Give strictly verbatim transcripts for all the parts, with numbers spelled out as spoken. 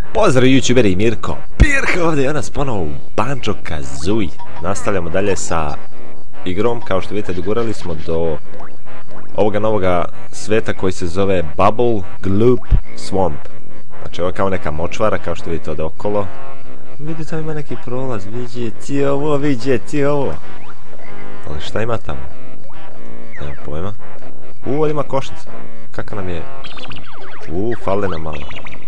Pozdrav youtuberi, Mirko Pirko ovdje i ja nas ponovo u Banjo-Kazooie. Nastavljamo dalje sa igrom, kao što vidite dogurali smo do ovoga novoga sveta koji se zove Bubble Gloop Swamp. Znači ovo je kao neka močvara, kao što vidite od okolo. Vidite tamo ima neki prolaz, vidjeti ovo, vidjeti ovo. Ali šta ima tamo? Nemam pojma. U, ovdje ima košnica. Kaka nam je? U, fale nam malo.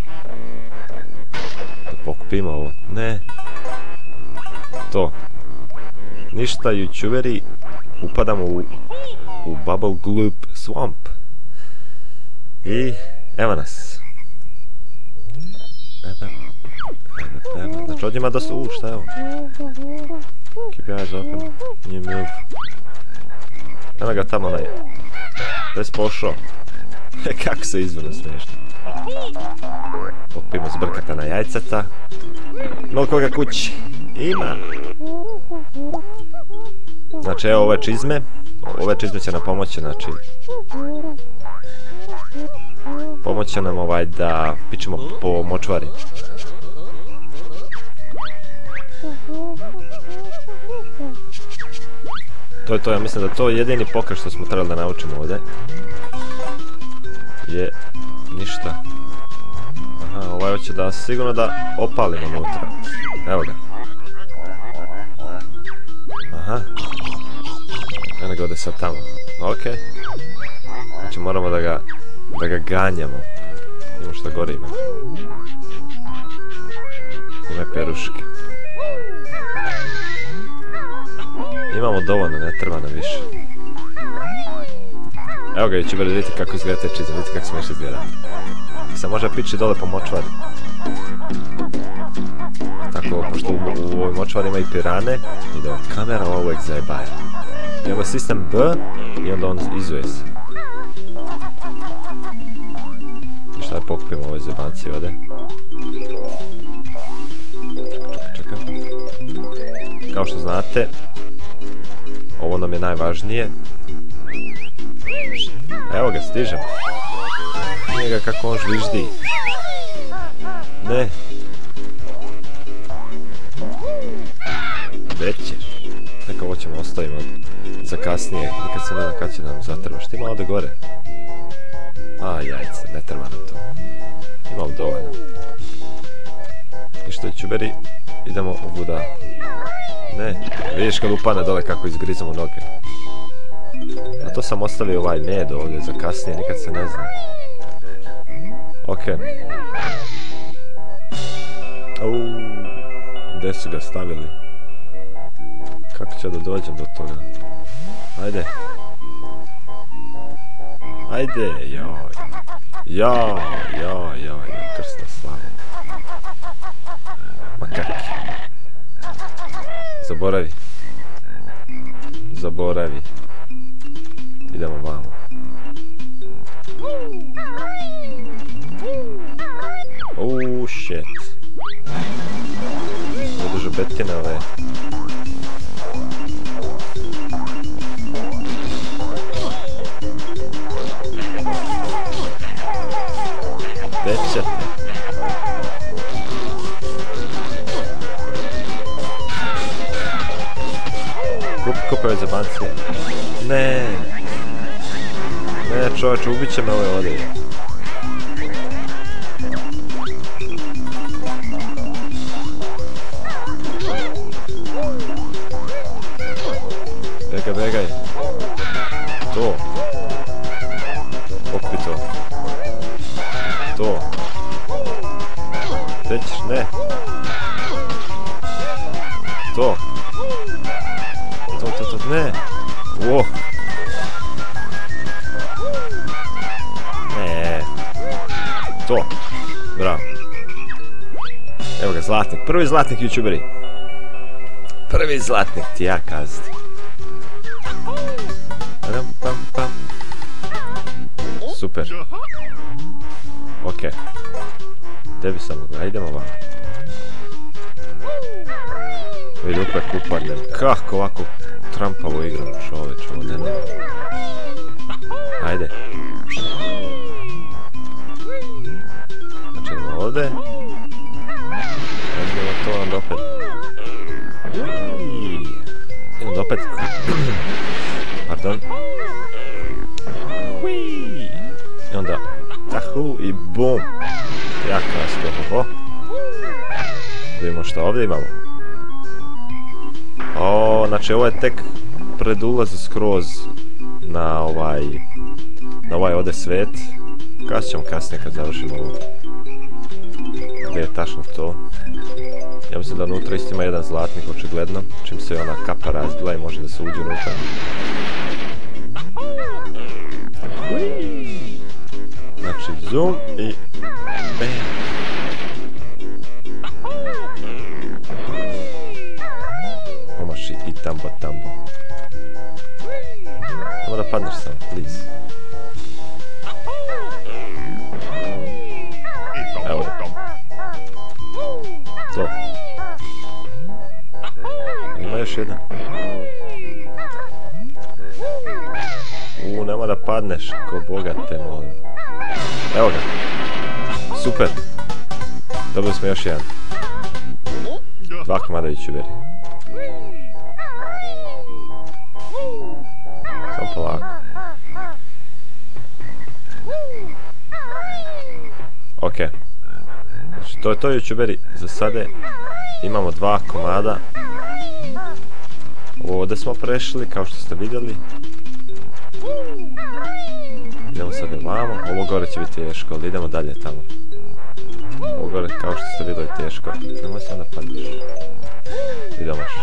Da pokupimo ovo. Ne. To. Ništa, youtuberi. Upadamo u, u Bubble Gloop Swamp. I evo nas. Znači ovdje ima dosta... U, šta je ovo? Keep your eyes open. New move. Nema ga tamo onaj. Bez pošao. Kako se izvrno smiješno. Popijemo zbrkata na jajcata. Malo koga kući. Ima. Znači evo ove čizme. Ove čizme će nam pomoći, znači... Pomoći će nam ovaj da pičemo po močvari. To je to, ja mislim da to je jedini pokret što smo trebali da naučimo ovdje. Je... ništa. Aha, ovaj hoće da sigurno da opalimo unutra. Evo ga. Aha. Ja nego ode sad tamo. Okej. Znači moramo da ga... da ga ganjamo. Imamo što gore ima. Ima peruške. Imamo dovoljno, ne treba nam više. Evo ga, youtuberi, vidite kako izgleda te čizme, vidite kako smiješ izgleda. I sad može pići dole po močvari. Tako, pošto u, u ovoj močvari ima i pirane, i da kamera uvijek zajebaje. Imamo sistem B i onda on izuje se. I šta da pokupimo ovoj zebanci ovdje? Čekaj, čekaj. Kao što znate, ovo nam je najvažnije. Evo ga, stižemo. Nije ga kako on žviždi. Ne. Gdje ćeš? Neka ovo ćemo ostavimo za kasnije. Nikad se ne zna kad će nam zatrebaš. Ti ima ovdje gore. A, jajce, ne treba nam to. Imam dovoljno. Ništa, youtuberi, idemo ovuda. Ne, vidiš kad upadne dole kako izgrizamo noge. A to sam ostavio ovaj med ovdje za kasnije, nikad se ne zna. Okej. Uuuu, gdje su ga stavili? Kako ću da dođem do toga? Ajde. Ajde, joj. Joj, joj, joj, krsna slava. Ma kaki. Zaboravi. Zaboravi. Idemo vamo. Uuu, shit. Ovo duže betine ove. Gdje ćete? Kup, kupaju zebancije. Ne. Ne, čovječ, ubit će me ove ovdje. Begaj, begaj. To. Pokupi to. To. Gdje ćeš? Ne. To. To, to, to, ne. Uo. Ne. To. Bravo. Evo ga, zlatnik. Prvi zlatnik, youtuberi. Prvi zlatnik ti ja kazati. Ram, pam, pam. Super. Okej. Gdje bi sam mogla? Idemo vam. Vidi, opet kupadnem. Kako ovako trampavo igram, čoveč, ovo ne nema. Ajde. Znači idemo ovdje. to onda opet. I onda opet. Pardon. I onda. Tahu i bum. Jako nas to. Vidimo što ovdje imamo. O, znači ovo je tek pred ulaz skroz na ovaj na ovaj ovdje svet. Kasnije ćemo kasnije kad završimo ovo. Gdje je tačno to? Ja mislim da unutra isto ima jedan zlatnik očigledno. Čim se ona kapa razbila i može da se uđe unutra. Znači zoom i bam. Pomaši i tambo tambo. Nemo da padneš samo, please. Evo je. To. Ima još jedan. Uuu, nema da padneš, ko Boga te molim. Evo ga. Super. Dobili smo još jedan. Dva komada YouTuberi. Samo polako. Ok. Znači, to je to YouTuberi za sada. Imamo dva komada. Ovdje smo prešli, kao što ste vidjeli. Idemo sad ovamo. Ovo gore će biti teško, ali idemo dalje tamo. Ovo gore, kao što ste vidjeli, teško. Nemoj se onda padneš. Idemo još.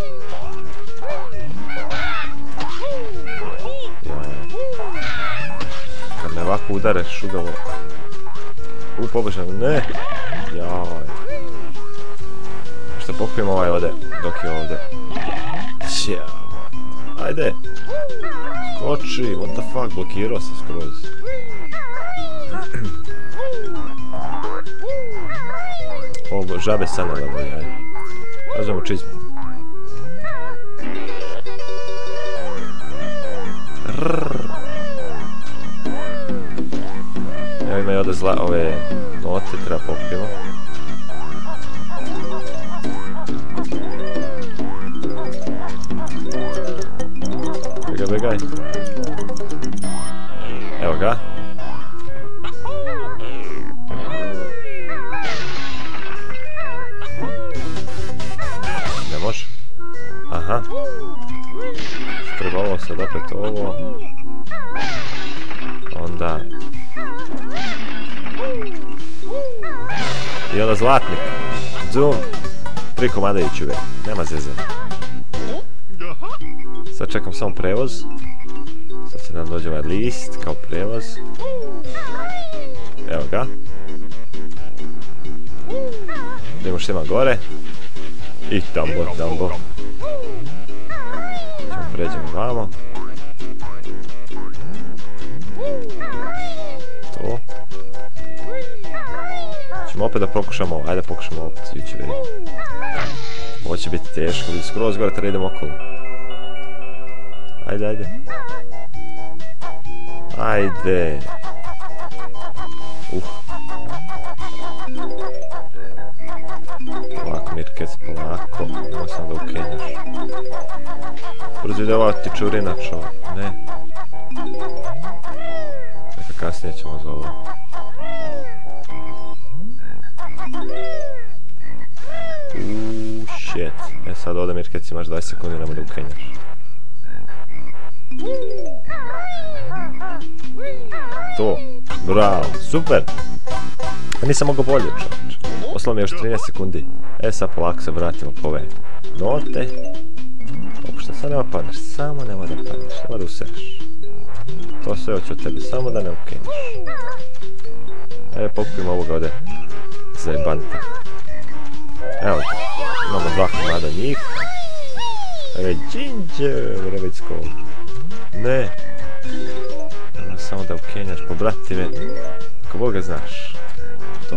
Kad me ovako udare šugavo. U, pobožno, ne! Jaj. Što pokrijemo ovaj ovdje, dok je ovdje. Ćao. Ajde. Skoči, what the fuck, blokirao se skroz. Ovo, žabe sad ne damo, ajde. Razumemo čizmu. Evo ima i ovdje zla, ove note treba pokrijemo. Begaj, begaj. Evo ga. Ne može. Aha. Treba ovo sad opet ovo. Onda. I onda zlatnik. Zoom. Tri komada YouTubera. Nema zezanja. Sad čekam samo prevoz. Sad se nam dođe ovaj list kao prevoz. Evo ga. Idemo što ima gore. I tambo, tambo. Ćemo pređemo vamo. To. Ćemo opet da pokušamo ovo. Ajde pokušamo opet, YouTuberi. Ovo će biti teško. Skroz gore treba idemo okolo. Ajde, ajde. Ajde. Uh. Polako, Mirkec, polako. Nemoj sam da ukenjaš. Brzo ide ova ti čurina, čo? Ne. Neka kasnije ćemo za ovo. Uuuu, shit. E sad ovdje, Mirkec, imaš dvadeset sekundi, nemoj da ukenjaš. To, bravo, super. Nisam mogao bolje, čovječ. Ostalo mi je još trinaest sekundi. E sad polako se vratimo po ove note. Pokušta, sad nema padneš, samo nema da padneš, nema da usereš. To sve hoće od tebe, samo da ne ukenješ. E, pokupimo ovoga ovdje zajebanta. Evo, imamo dva komada njih. Evo je Ginger, Revicko. Ne. Nema samo da ukenjaš, pobrati me. Ako Boga znaš. To.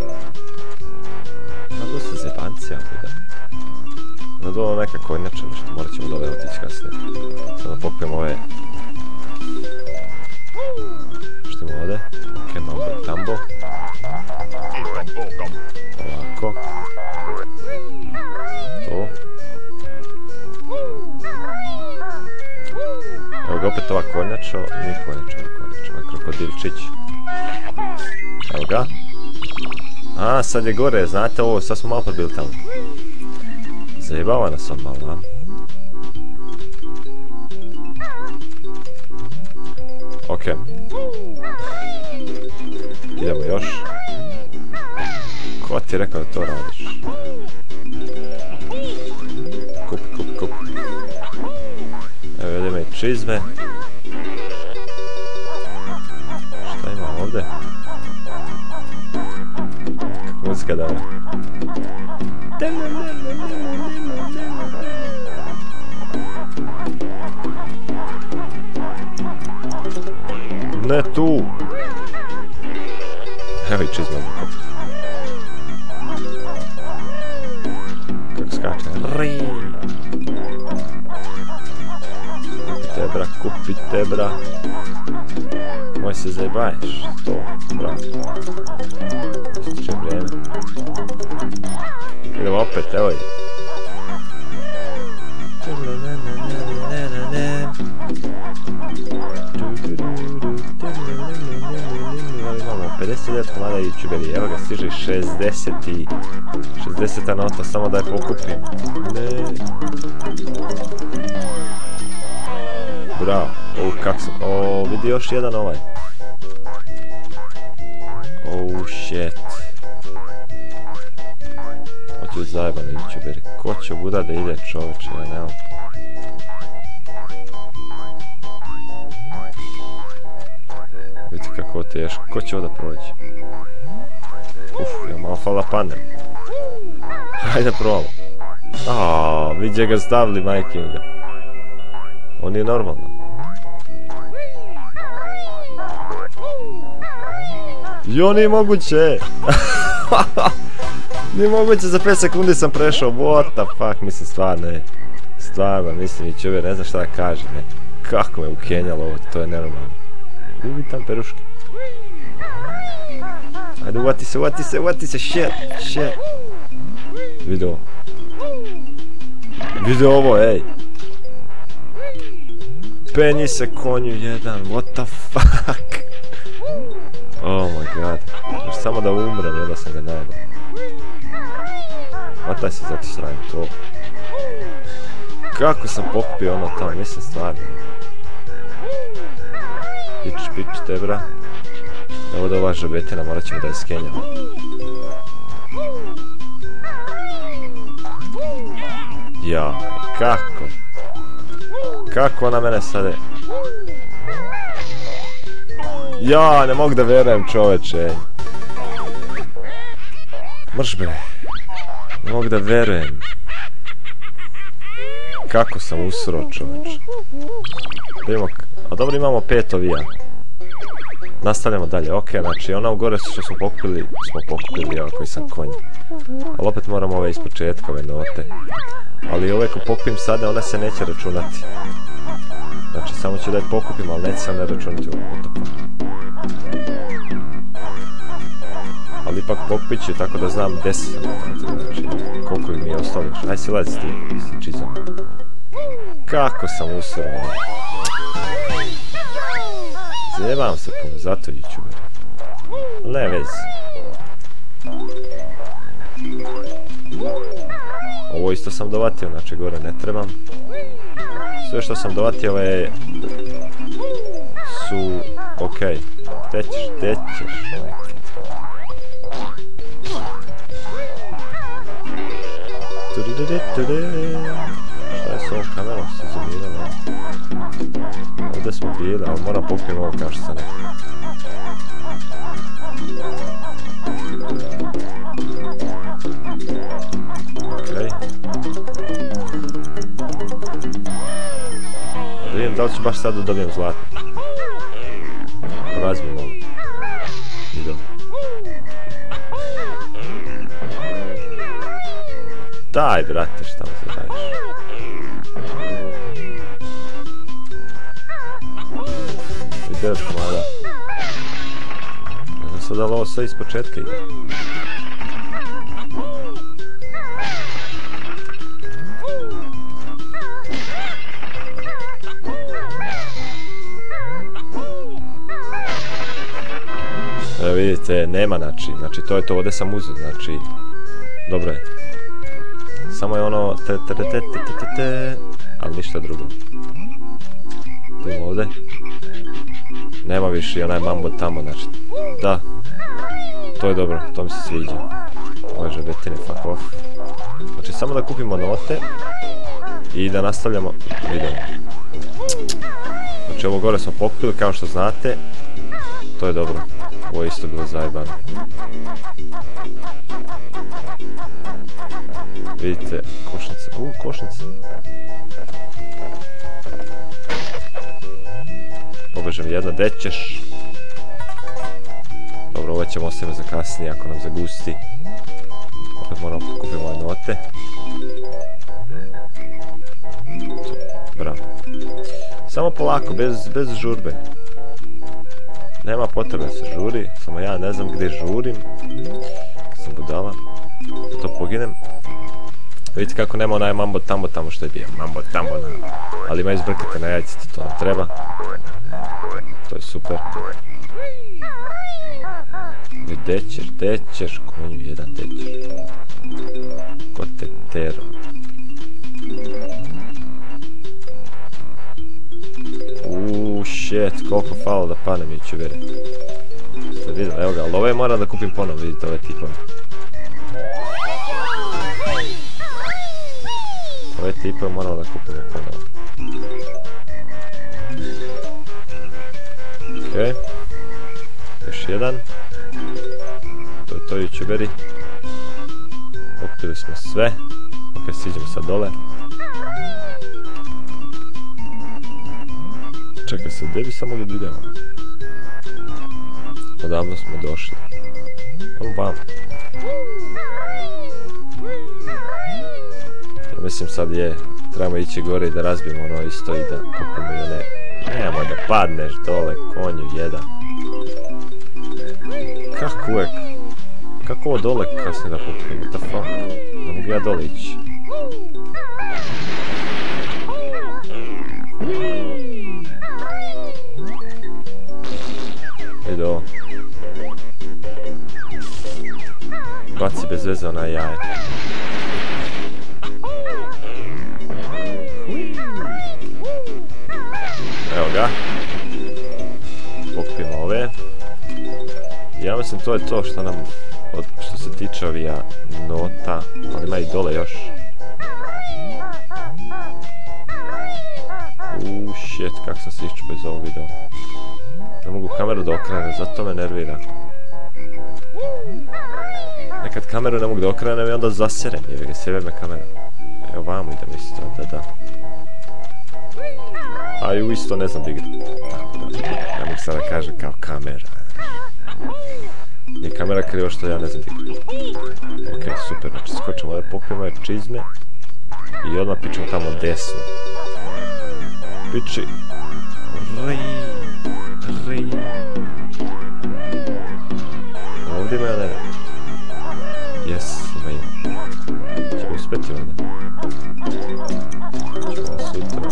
Nado se zebanci, ja buda. Nado ono nekako inače nešto, morat ćemo dole otići kasnije. Sada pokupimo ove. Što imamo ovdje? Ok, mambo i tambo. Ovako. opet ova kornjača, nije kornjača, kornjača, ovaj krokodilčić. Evo ga. A, sad je gore, znate ovo, sad smo malo pod bili tamo. Zajebava nas on malo, a? Okej. Idemo još. Ko ti je rekao da to radiš? Kupi, kupi, kupi. Evo idemo i čizme. Šta ima ovdje? Kako muzika dobra. Ne tu! Evo i čizme ovdje. Kako skače? Rii! Tebra, kupi tebra. Moj se zajebaješ. To, bravo. Ističe vrijeme. Idemo opet, evo je. Imamo pedeset devet komada youtuberi, evo ga stiže šezdeset i šezdeseta nota, samo da je pokupim. Ne. Bravo, ovo kak sam, o, vidi još jedan ovaj. Oh shit. Hoću zajebano youtuberi, ko će buda da ide čoveče, ja nemam. Vidite kako ovo teško, ko će ovo da prođe? Uf, ja malo fala panem. Hajde probamo. Aaaa, vidje ga stavili majke ga. On je normalno. Jo, nije moguće! Nije moguće, za pet sekundi sam prešao, what the fuck, mislim stvarno je. Stvarno, mislim i čovjek ne zna šta da kaže, ne. Kako me ukenjalo ovo, to je nenormalno. Uvi tam peruške. Ajde, uvati se, uvati se, uvati se, shit, shit. Vidi ovo. Vidi ovo, ej. Penji se konju jedan, what the fuck. Oh my god. Još samo da umrem, jedno sam ga najebao. Mataj se, zato sravim to. Kako sam pokupio ono tamo, mislim stvarno. Pič, pič, tebra. Evo da ova žabetina, morat ćemo da je skenjamo. Jaj, kako? Kako ona mene sade? Ja, ne mogu da verujem čoveče. Mrš bre. Ne mogu da verujem. Kako sam usro čoveče. A dobro, imamo pet ovija. Nastavljamo dalje, ok, znači ona u gore što smo pokupili, smo pokupili, evo koji sam konj. Ali opet moramo ove iz početka, ove note. Ali ove ko pokupim sada, ona se neće računati. Znači samo ću da je pokupim, ali neće se ne računati ovog potopa. Ali ipak pokupit ću tako da znam gdje sam. Znači koliko mi je ostalo još. Aj si lazi s tim, s čizom. Kako sam usro. Zajebam se puno, zato youtuber. Ne vezi. Ovo isto sam dovatio, znači gore ne trebam. Sve što sam dovatio je... su... okej. Tećeš, tećeš. Šta je s ovom kamerom se zoomirala? Ovdje smo bili, ali moram pokujem ovo kao što sam rekao. Okej. Da vidim da li ću baš sad da dobijem zlatno. Ako razbijem ovo. Idem. Daj, brate, šta mi se daješ? I devet komada. Ne znam sad da li ovo sve iz početka ide. Vidite, nema znači, znači to je to, ovdje sam uzeo, znači, dobro je. Samo je ono, te, te, te, te, te, te, te, ali ništa drugo. Idemo ovdje. Nema više onaj mambo tamo, znači, da. To je dobro, to mi se sviđa. Ove žabetine, fuck off. Znači, samo da kupimo note i da nastavljamo video. Znači, ovo gore smo pokupili, kao što znate. To je dobro. Ovo je isto bilo zajebano. Vidite, košnica. U, košnica. Pobežem jedna, dećeš. Dobro, ovo ćemo ostaviti za kasnije ako nam zagusti. Opet moramo kupiti ove note. Bravo. Samo polako, bez, bez žurbe. Nema potrebe da se žuri, samo ja ne znam gdje žurim. Kad sam budala, da to poginem. Vidite kako nema onaj mambo tambo tamo što je bio. Mambo tambo na... Ali ima izbrkate na jajcice, to nam treba. To je super. Dećeš, dećeš, konju jedan dećeš. Ko te tero. Uuu, shit, koliko falo da pane mi ću veri. Ste vidjeli, evo ga, ali ove moram da kupim ponovno, vidite ove tipove. Ove tipove moramo da kupimo ponovno. Okej. Još jedan. To je to YouTuberi. Okupili smo sve. Ok, siđemo sad dole. Čekaj se, gdje bi samo da idemo? Odavno smo došli. Ono vam. Ja mislim sad je, trebamo ići gore i da razbijemo ono isto i da kupimo i one. Nemoj da padneš dole, konju jedan. Kako uvijek? Kako ovo dole kasnije da kupimo? What the fuck? Ne mogu ja dole ići. Ide ovo. Baci bez veze onaj jaje. Evo ga. Pokupimo ove. Ja mislim to je to što nam, od, što se tiče ovija nota, ali ima i dole još. Uuu, shit, kako sam se iščupao iz ovog videa. Ne mogu kameru da okrenem, zato me nervira. Nekad kameru ne mogu da okrenem i onda zaserem, jer ga sebe me kamera. Evo vamo idem isto, da da. A i u isto ne znam da igram. Tako da, ne mogu sada kažem kao kamera. Nije kamera krivo što ja ne znam da igram. Ok, super, znači skočimo da pokupimo ove čizme. I odmah pičemo tamo desno. Piči. Rej. Rej. Ovdje ima jedan. Jes, ima ima. Ćemo uspjeti ovdje. Ćemo sutra.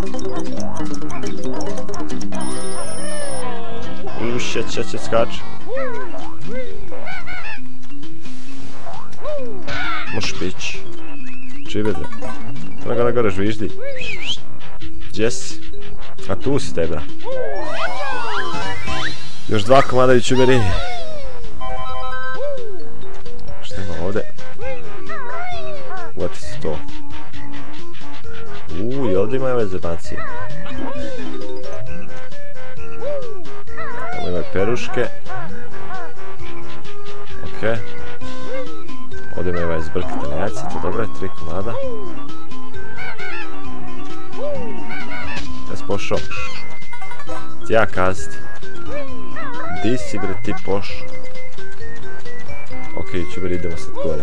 Uuu, šet, šet, šet, skač. Možeš pići. Čuj bedre. To ga na gore žviždi. Gdje si? A tu si tebra. Još dva komada YouTuberi. Šta ima ovdje? Uvati se to. Uuu, i ovdje imaju ove zebancije. Tamo imaju peruške. Okej. Okay. Ovdje imaju ovaj zbrkate na jajce, to dobro je, tri komada. Ja sam pošao. Ti ja kazati. Di si bre ti pošao? Ok, YouTuber, idemo sad gore.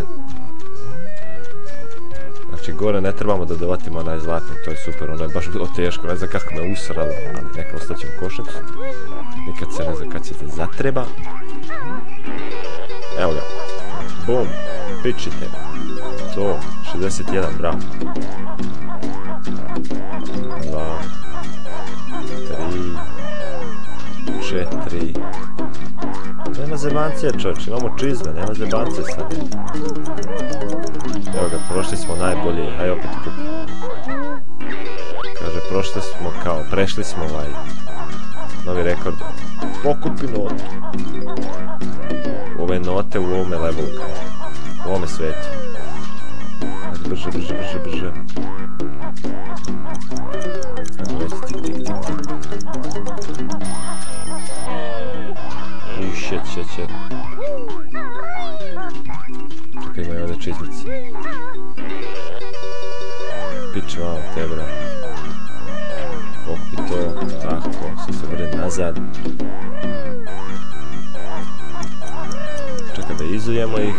Znači gore ne trebamo da dovatimo onaj zlatni, to je super, ono je baš bilo teško, ne znam kako me usralo, ali neka ostaćemo košnicu. Nikad se ne znam kad se te zatreba. Evo ga. Bum, pičite. To, šezdeset jedan, bravo. Dva. Tri. Četiri. Nema zebancije čovječ, imamo čizme, nema zebancije sad. Evo ga, prošli smo najbolji, aj opet kup. Kaže, prošli smo kao, prešli smo ovaj novi rekord. Pokupi notu. Ove note u ovome levelu kao, u ovome svetu. Ajde, brže, brže, brže, brže. Ajde, već, tik, tik, tik, tik. Uuu, shit, shit, shit. Čekaj, imaju ovdje čizmice. Piče vam te, bro. Okupi to, tako, sad se vrde nazad. Čekaj da izujemo ih.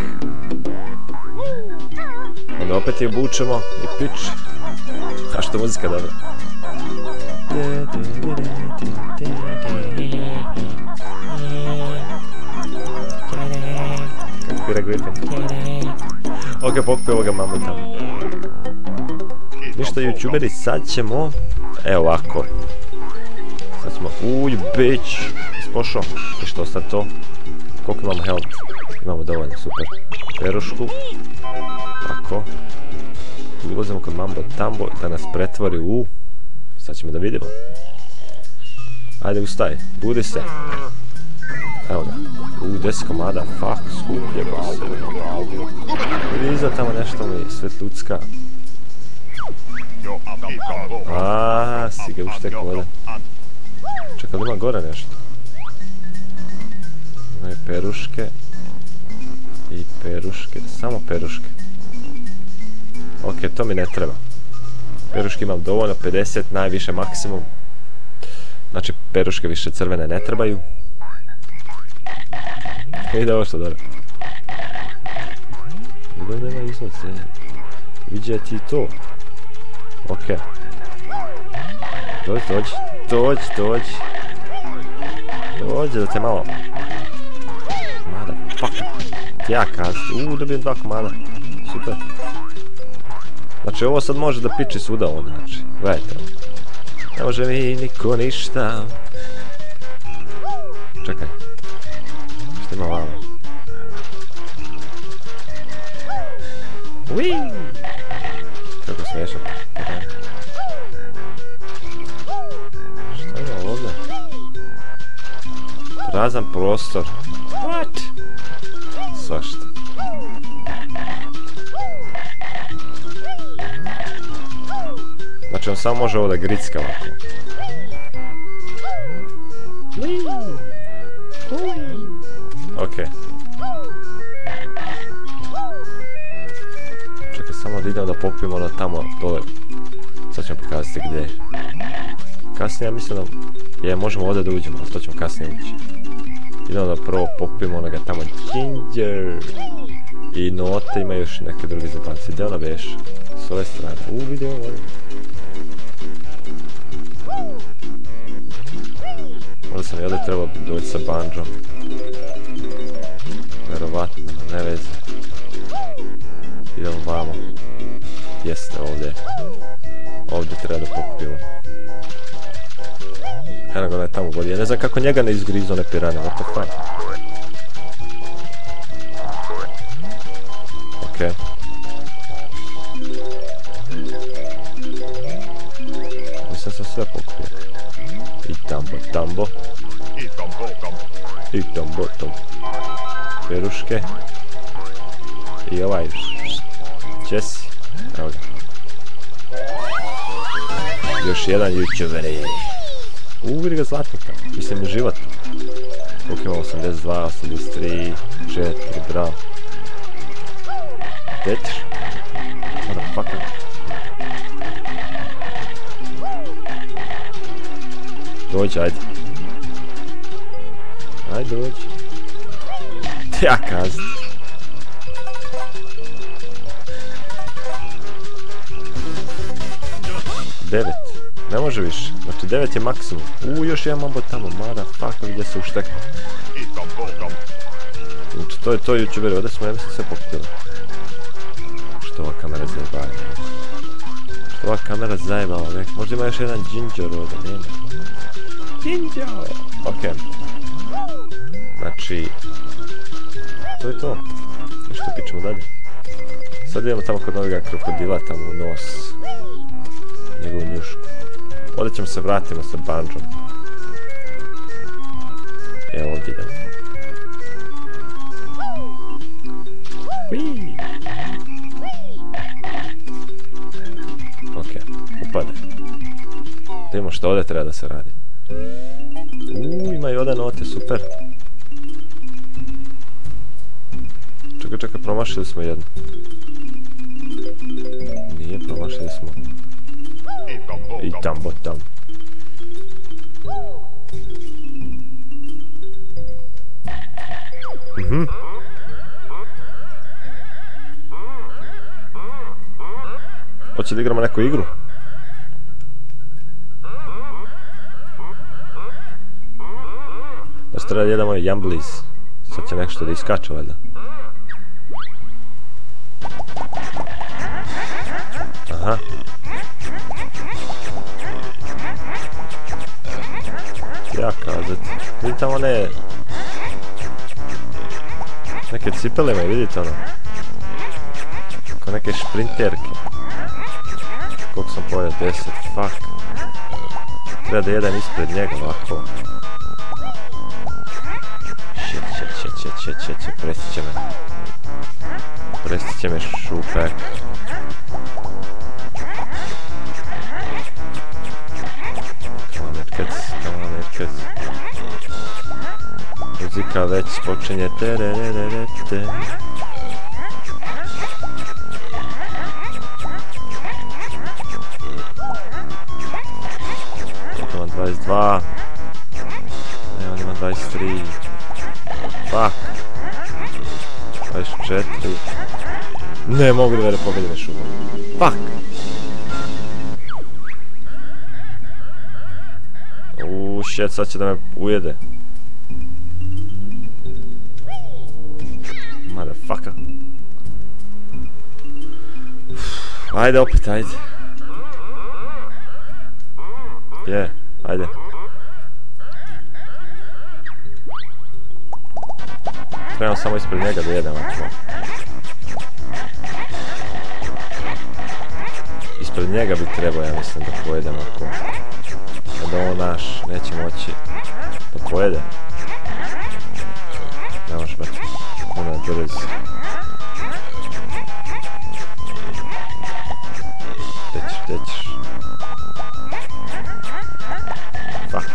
Onda opet ih obučemo i pič. A što muzika dobra. Kako pira Griffin. Ok, pokupi ovoga mamuta. Ništa youtuberi, sad ćemo... Evo ovako. Sad ćemo... Uj, bitch! Ispošao. I što sad to? Koliko imamo health? Imamo dovoljno, super. Perušku. Tako. Ulazimo kod Mambo Tambo da nas pretvori u... Sad ćemo da vidimo. Ajde, ustaj. Budi se. Evo ga. U, deset komada. Fuck, skuplje boss. Vidi iza tamo nešto mi svetlucka. Aaaa, si ga uštek vode. Čekaj, ima gore nešto. Imaju peruške. I peruške, samo peruške. Ok, to mi ne treba. Peruške imam dovoljno, pedeset, najviše maksimum. Znači, peruške više crvene ne trebaju. Ide ovo što dobro. Gdje nema izlaze? Viđe ti to. Ok. Dođi, dođi, dođi, dođi. Dođi da te malo... Mada, fuck. Ja kazi. Uuu, dobijem dva komada. Super. Znači, ovo sad može da piči svuda ovo, znači. Gledajte. Ne može mi niko ništa. Čekaj. Što ima ovamo? Uiii! Kako smiješan. Šta ima ovdje? Prazan prostor. What? Svašta. Znači on samo može ovo da gricka ovako. Ok. Čekaj, samo da idemo da popijemo na tamo dole. Sad ćemo pokazati gdje je. Kasnije ja mislim da... Je, možemo ovdje da uđemo, ali to ćemo kasnije ući. Idemo da prvo popijemo onoga tamo Ginger. I note ima još neke druge zabanci. Gdje ona beš? S ove strane. U, vidio ovo. Možda sam i ovdje trebao doći sa banđom. Verovatno, ne veze. Idemo vamo. Jeste ovdje. Ovdje treba da pokupimo. Eno ga onaj tamo vodi. Ja ne znam kako njega ne izgrizu one pirane. What the fuck? Ok. Mislim sam sve pokupio. I tambo, tambo. I tambo, tambo. Peruške. I ovaj... Jesse. Evo ga. Još jedan youtuber. Uuu, vidi ga zlatnika. Mislim, život. Koliko ima? osamdeset dva, osamdeset tri, četiri, bravo. Petr. Motherfucker. Dođi, ajde. Ajde, dođi. Ja kazni. Devet. Ne može više. Znači devet je maksimum. Uuu, još jedan mambo tamo. Motherfucker, gdje se uštekao. Znači, to je to youtuberi. Ovdje smo, ja mislim, sve pokupili. Što ova kamera zajebala? Što ova kamera zajebala? Možda ima još jedan Ginger ovdje, nema. Ginger! Ok. Znači, to je to. Nešto pićemo dalje. Sad idemo tamo kod noviga krokodila, tamo u nos. Njegovu njušku. Ovdje ćemo se vratiti sa Banjom. Evo ovdje idemo. Wii. Ok, upade. Da vidimo što ovdje treba da se radi. Uuu, ima i ovdje note, super. Čekaj, čekaj, promašili smo jednu. Nije, promašili smo. I tam, bot tam. Mhm. Hoće da igramo neku igru? Da se treba jedan moj Jumblies. Sad će nešto da iskače, valjda. Aha. Ja kazat. Vidite tamo one... Neke cipele imaju, vidite ono? Kao neke šprinterke. Koliko sam pojao? deset, fuck. Treba da jedan ispred njega ovako. Shit, shit, shit, shit, shit, shit, shit, prestit će me. Prestit će me šupek. Come on, Mirkec, come on, Mirkec. Muzika već počinje tererererete. Imam dvadeset dva. Ne, on ima dvadeset tri. Fuck. dvadeset četiri. Ne mogu da vere pobedim još uvijek. Fuck. Uuu, shit, sad će da me ujede. Motherfucker. Ajde opet, ajde. Je, yeah, ajde. Trebamo samo ispred njega da jedem, ako. Ispred njega bi trebao, ja mislim, da pojedem, ako. Kada ovo naš, neće moći da pojede. Ne može baš. Ono je brz. Gdje ćeš, gdje ćeš? Fuck.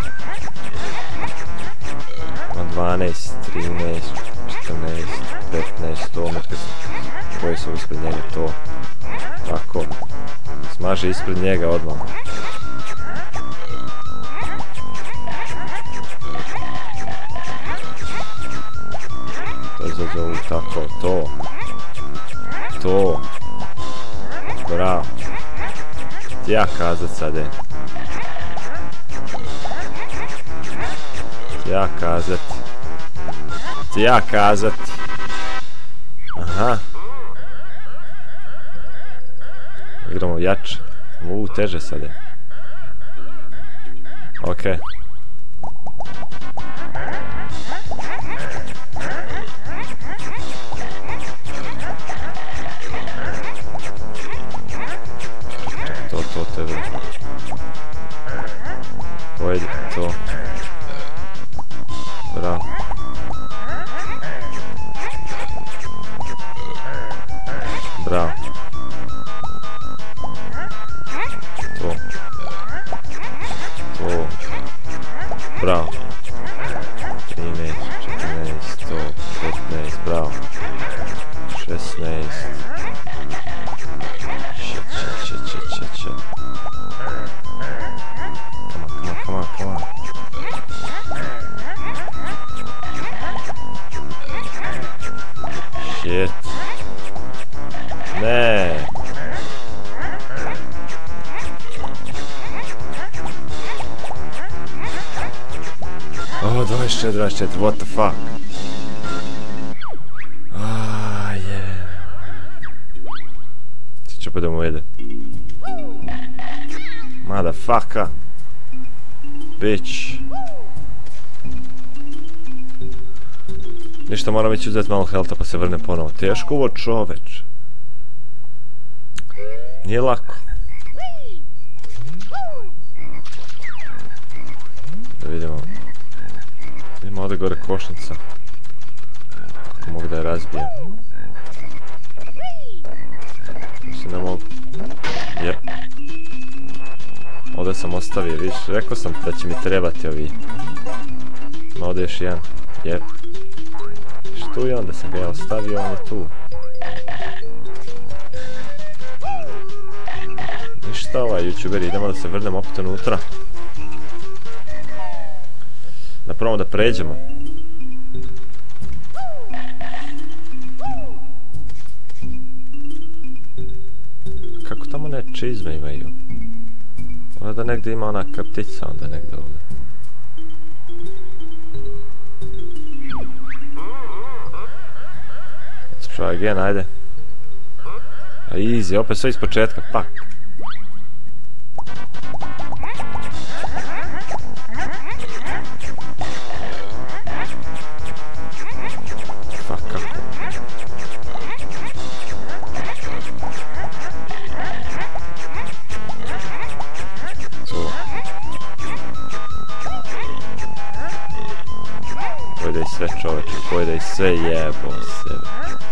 Imam dvanaest, trinaest, četrnaest, petnaest, to ono kad koji su ispred njega, to. Tako. Smaže ispred njega odmah. To zazovu tako, to. To. Bravo. Ti ja kazat sad je. Ti ja kazat. Ti ja kazat. Aha. Igramo jače. Uuu, teže sad je. Okej. To, to, tebe. Pojedi, to. Bravo. Bravo. To. To. Bravo. trinaest, četrnaest, to, petnaest, bravo. šesnaest. Shit, shit, shit, shit, shit, shit. Come on, come on, come on, come on. Shit. Ne. O, dvadeset četiri, dvadeset četiri, what the fuck? Ah, yeah. Sad ću opet da mu jede. Motherfucker. Bitch. Ništa, moram ići uzeti malo healtha pa se vrnem ponovo. Teško ovo, čoveč. Nije lako. Da vidimo. Vidimo ovdje gore košnica. Ako mogu da je razbijem. Mislim da mogu. Jep. Ovdje sam ostavio, viš. Rekao sam da će mi trebati ovi. Ma ovdje još jedan. Jep. Što je onda sam ga ja ostavio, on je tu. Ništa ovaj youtuberi, idemo da se vrnemo opet unutra. Da probamo da pređemo. Kako tamo ne čizme imaju? Ona da negdje ima ona kaptica onda negdje ovdje. Let's try again, ajde. A easy, opet sve iz početka, fuck. Fuck, kako? To. Pojde i sve čoveče, pojde i sve jebo sebe.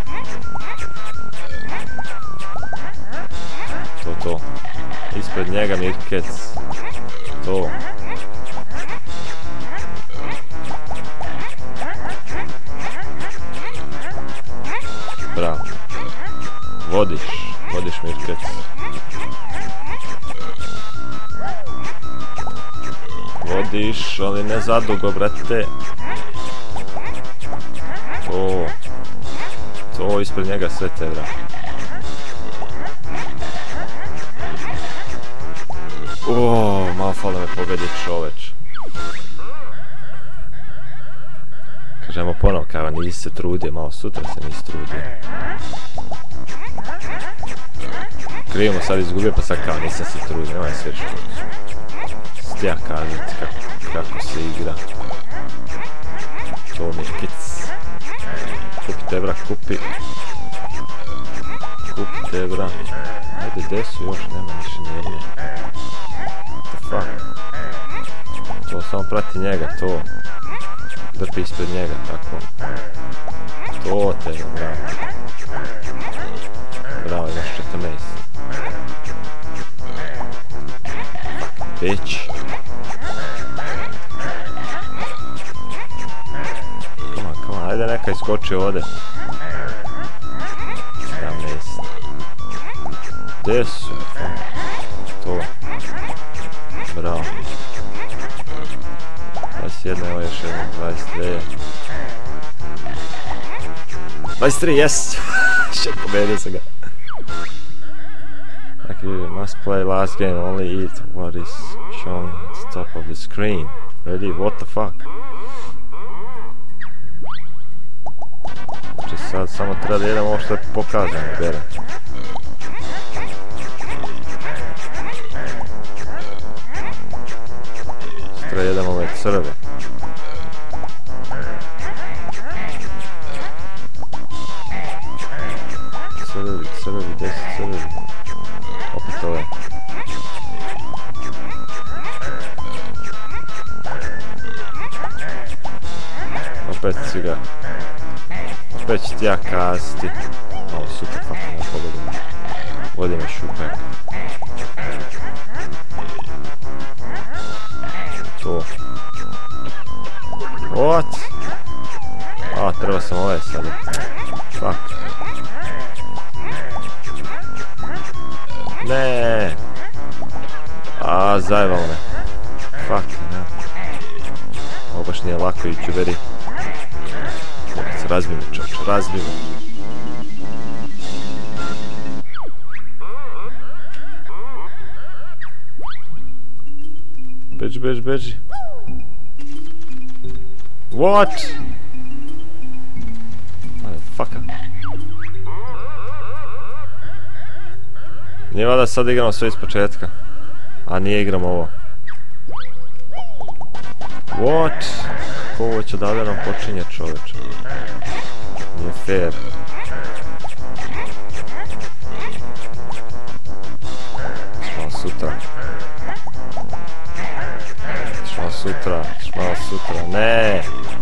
To, to. Ispred njega Mirkec. To. Bravo. Vodiš. Vodiš Mirkec. Vodiš, ali ne zadugo, brate. To. To ispred njega sve te, bra. Oooo, malo falo me pobedi čoveč. Kažemo ponovo, kao nisi se trudio, malo sutra se nisi trudio. Krivimo sad izgubio, pa sad kao nisam se trudio, nemoj sve što. Stija kazati kako, kako se igra. To mi je kic. Kupi te, bra, kupi. Kupi te, bra. Ajde, gdje su još, nema više nijedne. Fuck. To, samo prati njega, to. Drpi ispred njega, tako. To te, bravo. Bravo, imaš četrnaest. Bitch. Come on, come on, ajde neka iskoči ovdje. sedamnaest. Gdje su? To. Bravo. dvadeset jedan, evo još jedan, dvadeset dvije. dvadeset tri, yes! Še, pobedio sam ga. Like you must play last game, only eat what is shown at the top of the screen. Ready? What the fuck? Znači sad samo treba da jedem ovo što je pokazano, berem. Sutra jedem ove crve. Crvi, crvi, deset crvi. Opet ove. Opet si ga. Opet ću ti ja kazati. Ovo super, fucking ovo pogledam. Vodi me šupek. To. What? A, treba sam ove sad. Fuck. Ne. A, zajebalo me. Fuck, ne. Ovo baš nije lako, youtuberi. Razbi me, čoč, razbi me. Beži, beži, beži. What? Motherfucker. Nije vada sad igramo sve iz početka. A nije igramo ovo. What? Kako ovo će odavde nam počinje, čoveče. Nije fair. Šmao sutra. Šmao sutra. Šmao sutra. Ne!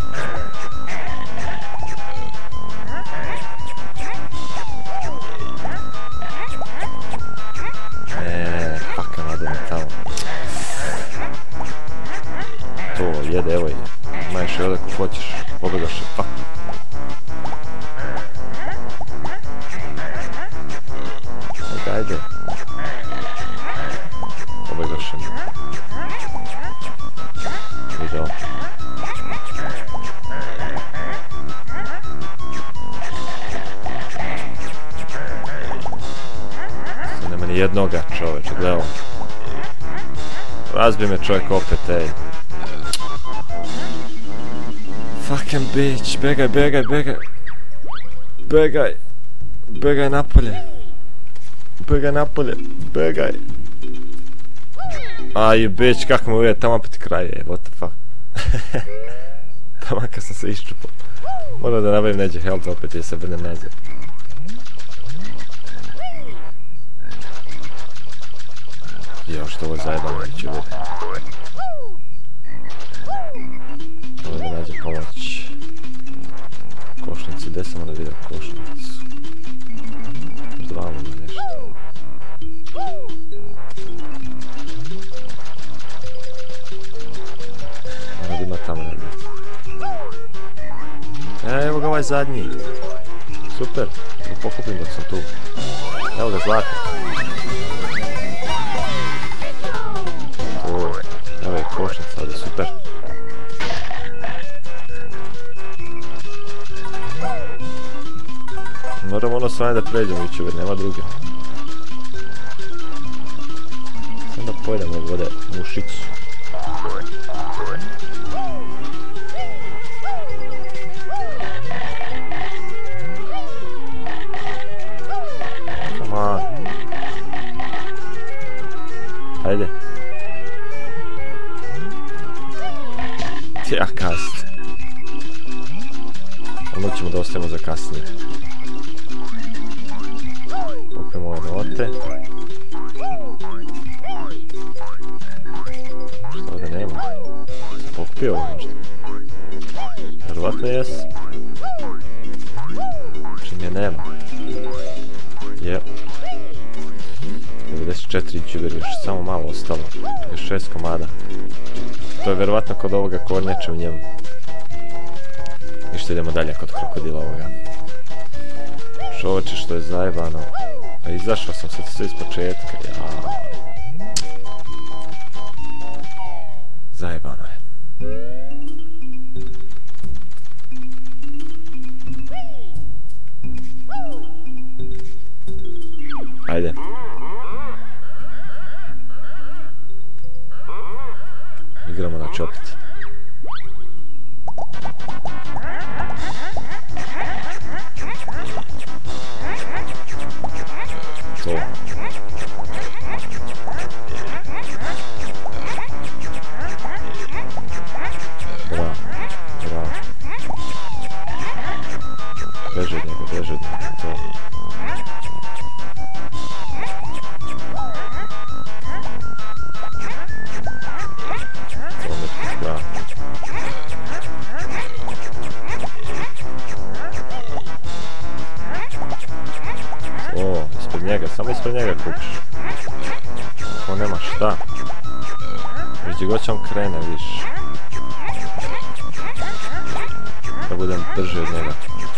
Ne, faka nade me tamo. To jede, evo je. Maješ je ovdje ko hoćeš. Pobegaš je, fuck. Ajde, ajde. Pobegaš je. Video. Sada nema ni jednoga čoveče, gledaj ovo. Razbij me čovjek opet, ej. Fucking bitch, begaj, begaj, begaj. Begaj. Begaj napolje. Begaj napolje, begaj. Aj, bitch, kako mu uvijek, tamo opet kraj je, what the fuck. Tamo kad sam se iščupao. Moram da nabavim neđe health opet i se vrnem nazad. Jo, što ovo zajebano neću vidjeti. Ovo da nađe pomoć. Košnicu, gdje sam onda vidio košnicu? Možda vam ima nešto. Mora da ima tamo negdje. E, evo ga ovaj zadnji. Super, da pokupim dok sam tu. Evo ga zlata. O, evo je košnica, ovdje super. Moram ono strane da pređemo ići, jer nema druge. Sam da pojedemo ovdje mušicu. Come on. Ajde. Ja kasnije. Ono ćemo da ostavimo za kasnije. Pokrijemo ove note. Što ovdje nema? Pokupio ovo možda? Vjerovatno jes. Čim je nema. Je. devedeset četiri ćuber, još samo malo ostalo. Još šest komada. To je vjerovatno kod ovoga kornjača u njemu. Ništa, idemo dalje kod krokodila ovoga. Čoveče, što je zajebano. A izašao sam sad sve iz početka. Ja. Zajebano je. Ajde. Igramo na čopit. To. Bravo, bravo. Beži od njega, beži od njega, to. Bravo. O, ispred njega, samo ispred njega kupiš. Ako nema šta. Gdje god će on krene, viš. Da budem brži od njega.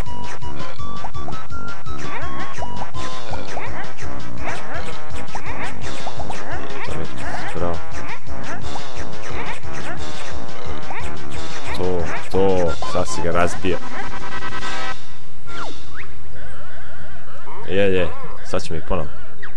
Bravo. To, to, sad si ga razbio. Je, je, sad ćemo ih ponovno.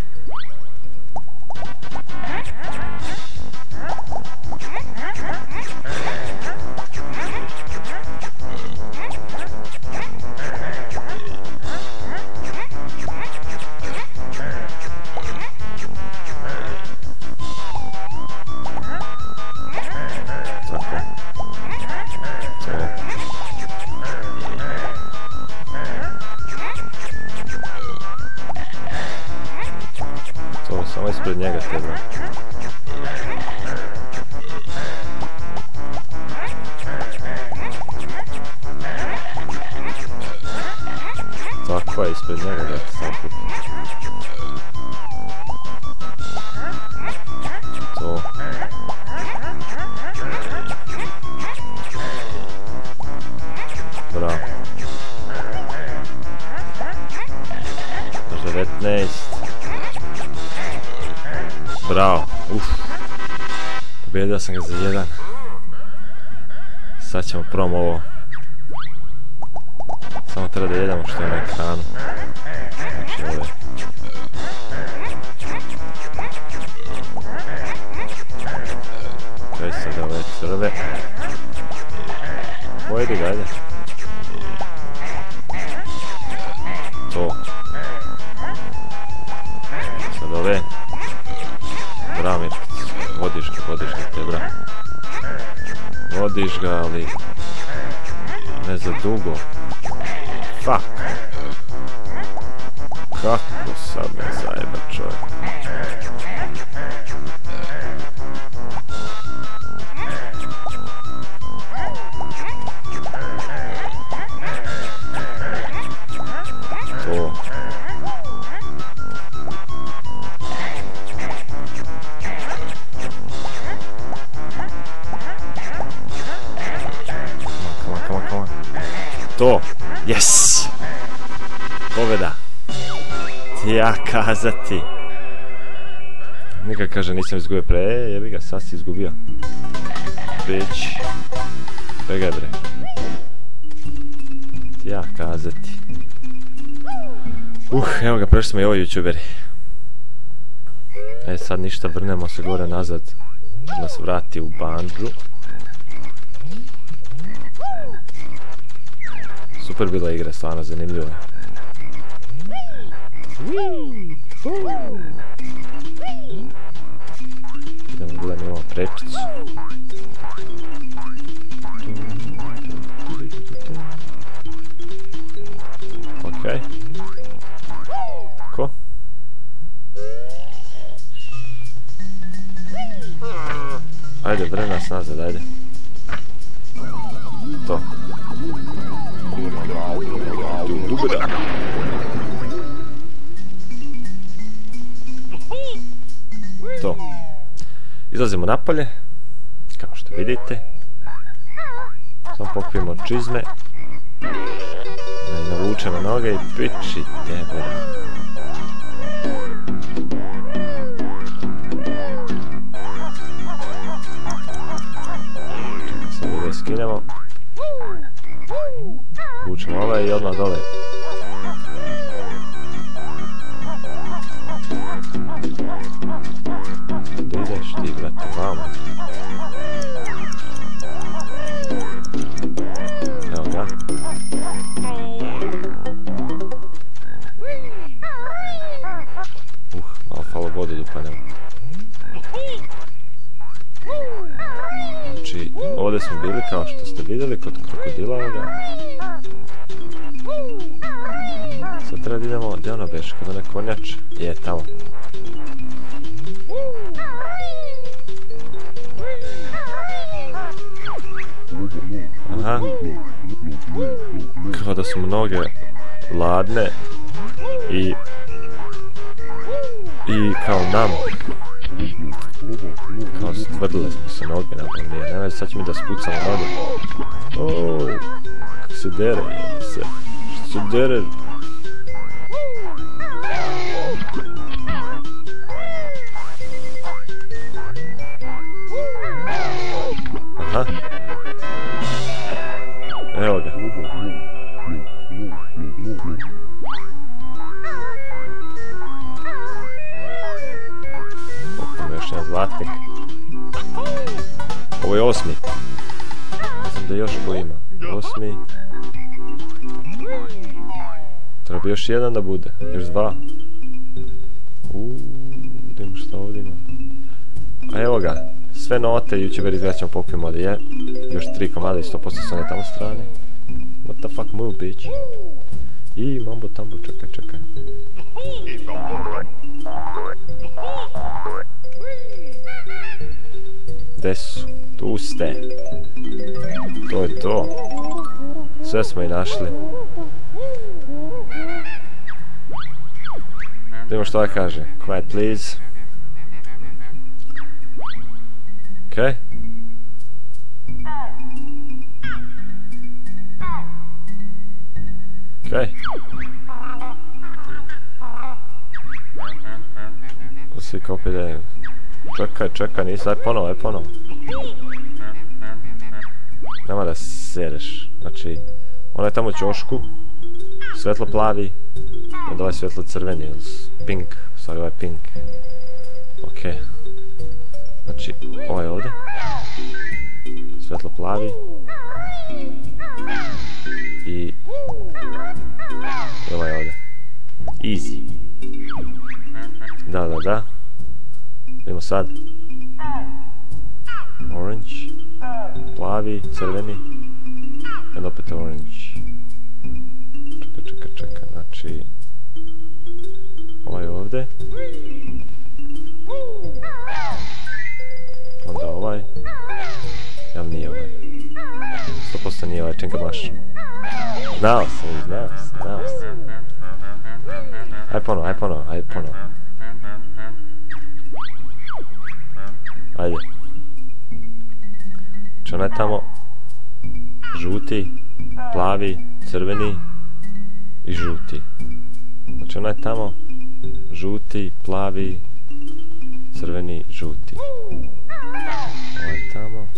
Tako. To. To, samo ispred njega treba. Tako je, ispred njega da te sam put. To. Bravo. devetnaest. Bravo, uff. Pobjedio sam ga za jedan. Sad ćemo probam ovo. Samo treba da jedemo što je na ekranu. Znači ove. Kaj sad ove crve. Pojedi ga, ajde. To. Sad ove. Bravo mi, vodiš ga, vodiš ga te, bra. Vodiš ga, ali ne za dugo. Fuck. Kako sad me zajeba čovjek. To. To, yes! Pobjeda! Ja kazati! Nikad kaže nisam izgubio pre, e, jebi ga, sad si izgubio. Bitch. Begaj bre. Ja kazati. Uh, evo ga, prešli smo i ovo youtuberi. E sad ništa, vrnemo se gore nazad. Nas vrati u Banju. Super bila igra, stvarno zanimljiva. Idemo gledam, imamo prečicu. Okej. Ko? Ajde, vrni nas nazad, ajde. To. To. Izlazimo napolje, kao što vidite. Samo pokrijemo čizme. I navučemo noge i piči tebe. Sad ovdje skinemo. Vučemo ovaj i odmah dole. Gdje ideš ti, brate, vamo? Evo ga. Uh, malo falo vodu dupanemo. Znači, ovdje smo bili kao što ste vidjeli kod krokodila ovoga. Sad treba da idemo, gdje ono beš, kod one konjače? Je, tamo. Aha. Kao da su mnoge ladne i i kao nam. Kao stvrdile smo se noge napom nije. Ne već, sad će mi da spucamo noge. Oooo, kako se dere, jel se. Što se dere. Aha. Evo ga. Opet još jedan zlatnik. Ovo je osmi. Ne znam da još ko ima. Osmi. Treba još jedan da bude. Još dva. Uuuu, vidimo šta ovdje ima. A evo ga. Sve note youtuberi izgledat ćemo popijemo ovdje je. Još tri komada i sto posto su one tamo strane. What the fuck move, bitch. I mambo tambo, čekaj, čekaj. puste. To je to. Sve smo i našli. Vidimo što ovaj kaže. Quiet please. Okej. Okej. Svi kao opet je... Čekaj, čekaj, nisi, aj ponovo, aj ponovo. Nema da sereš. Znači, onaj tamo ćošku, svetlo plavi, onda ovaj svetlo crveni, pink, sorry, ovaj pink. Okej. Znači, ovaj ovdje. Svetlo plavi. I... I ovaj ovdje. Easy. Da, da, da. Idemo sad. Orange. Plavi, crveni. I opet orange. Čekaj, čekaj, čekaj. Znači... Ovaj ovdje. Onda ovaj. Jel nije ovaj? sto posto nije ovaj, čim ga maš. Znao sam, znao sam, znao sam. Aj ponovo, aj ponovo, aj ponovo. Ajde. Znači onaj tamo žuti, plavi, crveni i žuti. Znači onaj tamo žuti, plavi, crveni, žuti. Ovaj tamo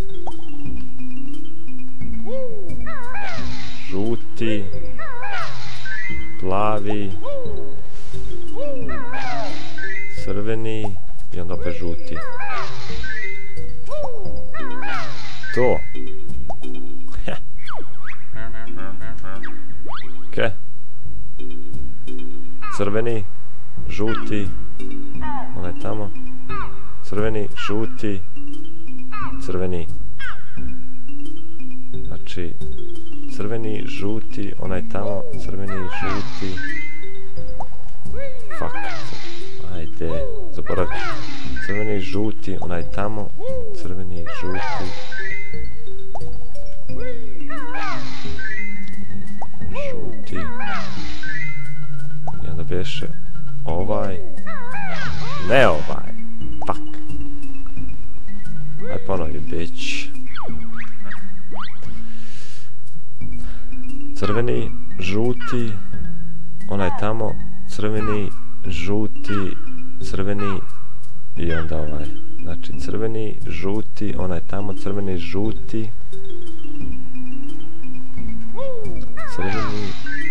žuti, plavi, crveni i onda opet žuti. To. Ok. Crveni, žuti, onaj tamo, crveni, žuti, crveni. Znači, crveni, žuti, onaj tamo, crveni, žuti. Fuck. Ajde, zaboravim. Crveni, žuti, onaj tamo, crveni, žuti. Žuti. I onda beše ovaj. Ne ovaj. Fuck. Aj ponovi, bitch. Crveni, žuti, onaj tamo, crveni, žuti, crveni i onda ovaj. Znači crveni, žuti, onaj tamo, crveni, žuti, crveni,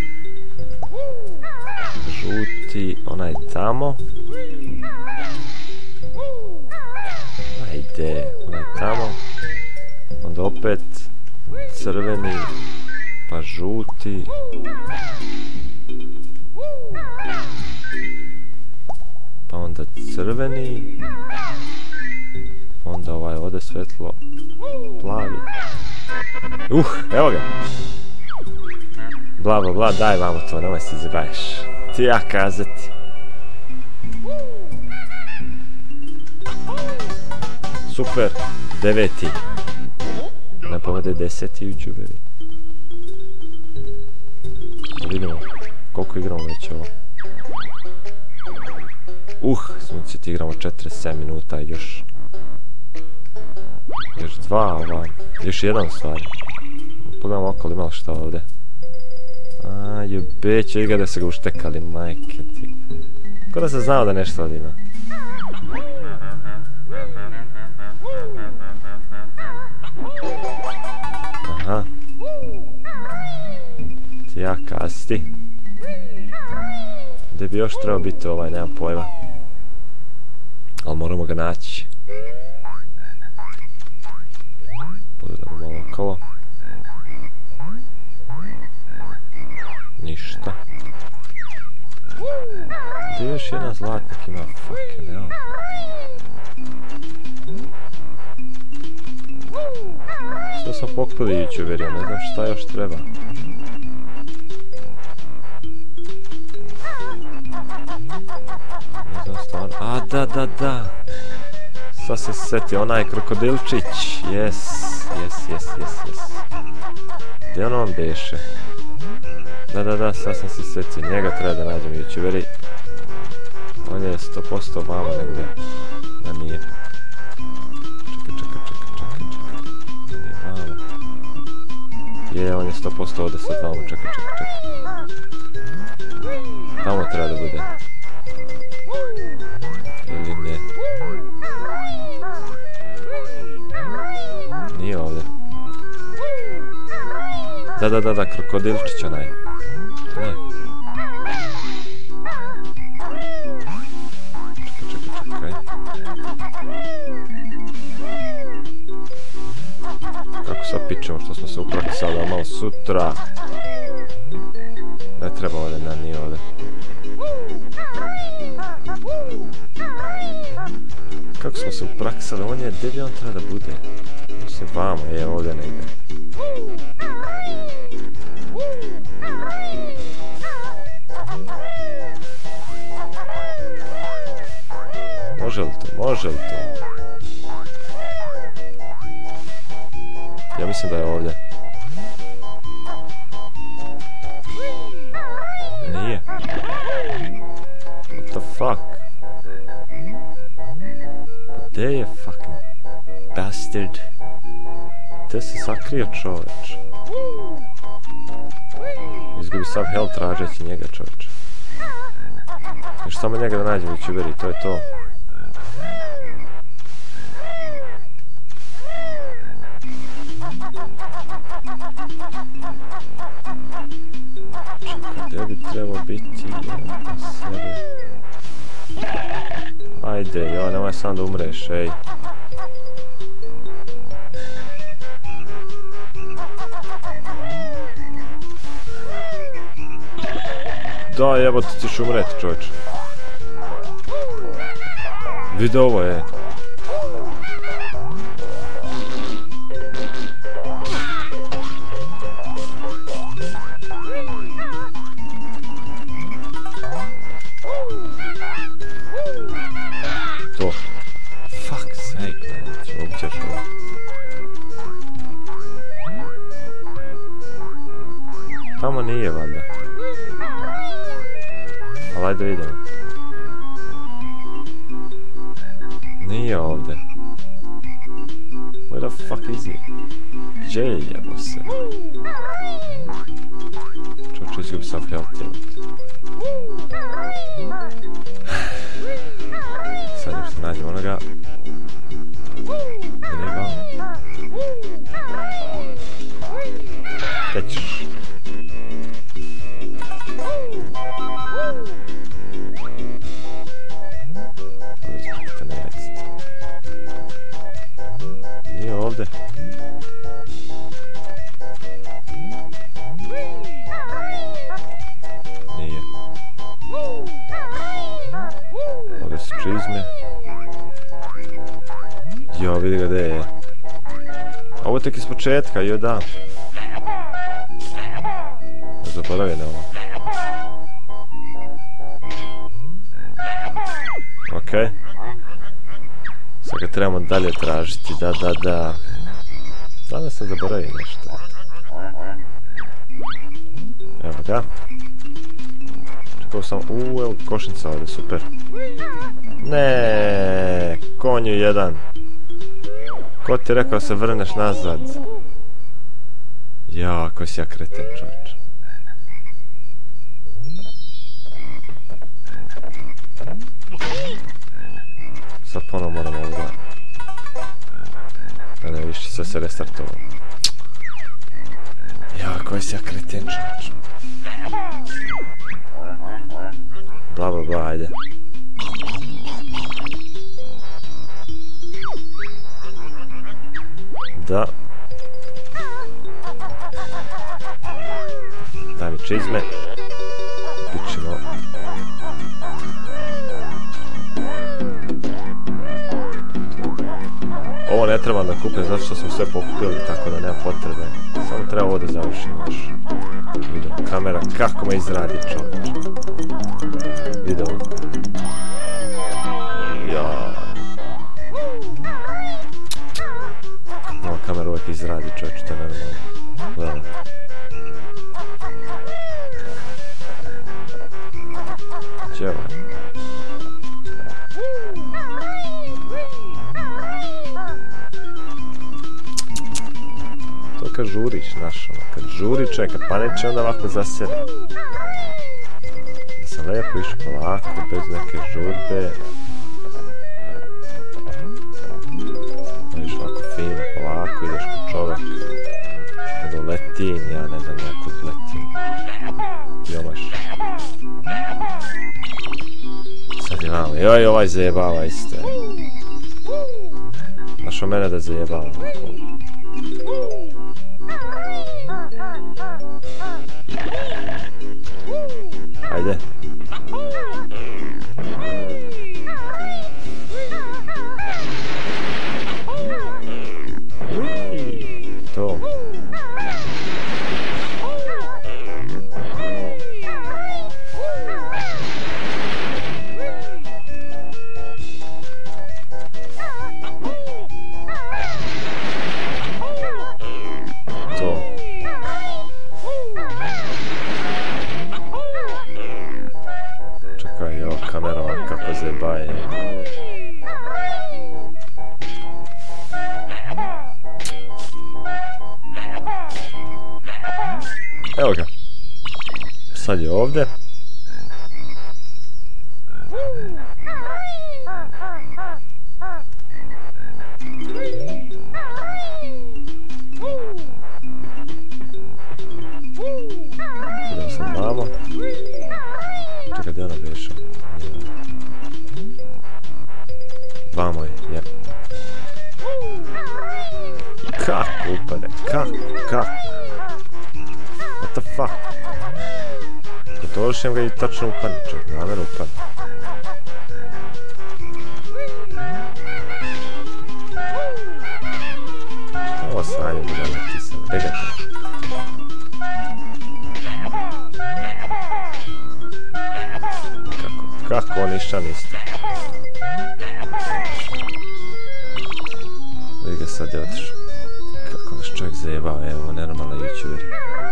žuti, onaj tamo, ajde, onaj tamo, onda opet crveni, pa žuti, pa onda crveni, onda ovaj ovdje svetlo plavi. Uh, evo ga. Bla bla bla, daj vamo to, nemoj se zabaviš. Ti ja kazati. Super, deveti. Ne povede deseti youtuberi. Vidimo koliko igramo već ovo. Uh, sunce igramo četrdeset sedam minuta još. Još dva ova, još jedan u stvari. Pogledamo okolo imalo šta ovdje. A, jubeće, igra da se ga uštekali, majke ti. Ko da sam znao da nešto ovdje ima. Aha. Ti ja kasti. Gdje bi još trebao biti ovaj, nemam pojma. Ali moramo ga naći. Pogledamo malo okolo. Ništa. Gdje još jedan zlatnik ima? Fucking hell. Sve sam pokrili youtuberi, ne znam šta još treba. Ne znam stvarno. A da da da. Sad se setio, onaj krokodilčić. Jes, jes, jes, jes, jes. Gdje on on beše? Da, da, da, sad sam se setio. Njega treba da nađem YouTuberi. On je sto posto vamo negdje. Da nije. Čekaj, čekaj, čekaj, čekaj, čekaj. Nije vamo. Je, on je sto posto ovdje sad vamo. Čekaj, čekaj, čekaj. Tamo treba da bude. Ili ne. Nije ovdje. Da, da, da, da, krokodilčić onaj. Ne. Čekaj, čekaj, čekaj. Kako sad pičemo što smo se upraksali, ali malo sutra. Ne treba ovdje, ne, nije ovdje. Kako smo se upraksali, on je, gdje bi on treba da bude? Mislim, vamo, je ovdje negdje. Može li to, može li to? Ja mislim da je ovdje. Nije. What the fuck? Pa gdje je fucking bastard? Gdje se sakrio čoveč? Izgubi sav health tražeći njega čoveč. Još samo njega da nađem YouTuberi, to je to. Čekaj, gdje bi trebao biti na sebe? Ajde, jo, nemoj sam da umreš, ej. Da, jebo ti ćeš umreti, čovječ. Vidi ovo je. To. Fuck sake, man. Ćemo ućeš ovo. Tamo nije, valjda. Ali ajde vidimo. Nije ovdje. Where the fuck is he? Gdje je jebo se? Čoču izgubi sav health jebot. Sad još se nađemo onoga. Nije ga. Gdje ćeš? Nije ovdje. Nije. Ovdje su čizme. Jo, vidi ga gdje je. Ovo je tek iz početka, jo da. Zaboravim na ovo. Okej. Okay. Sad ga trebamo dalje tražiti, da, da, da. Danas sam zaboravio nešto. Evo ga. Čekao sam, uuu, evo košnica ovdje, super. Ne, konju jedan. Ko ti je rekao da se vrneš nazad? Ja, ko si ja kreten, čovječ. Sad ponovno moram ovdje. Da ne više, sve se restartovalo. Ja, koji si ja kreten, čovječ. Bla bla bla, ajde. Da. Daj mi čizme. Bićemo. Ovo ne treba da kupim zato što smo sve pokupili, tako da nema potrebe. Samo treba ovo da završim još. Vidio, kamera kako me izradi čovječ. Vidio. Ja. izradi čovječ, to je normalno. Gledam. Čevo. To kad žuriš, znaš, ono, kad žuri čovjeka, pa neće onda ovako za sebe. Da sam lijepo išao polako, bez neke žurbe. Vidiš ovako fino, polako, ideš ko čovjek. Kada uletim, ja ne znam, jako uletim. Jomaš. Sad je malo, joj, ovaj zajebava isto. Znaš o mene da zajebava. Ajde. To. Čekaj, evo kamera kako zajebaje. Evo ga. Sad je ovdje. Idemo sad vamo. Čekaj, gdje ona beša? Vamo je, jep. Kako upade? Kako? Kako? What the fuck? Kontrolišem ga i tačno upadne, čovjek, namjerno upadne. Ovo sranje bude leti sad, begate. Kako? Kako on išća nisto? Vidi ga sad je otišao. Kako nas čovjek zajebao, evo, nenormalno YouTuber.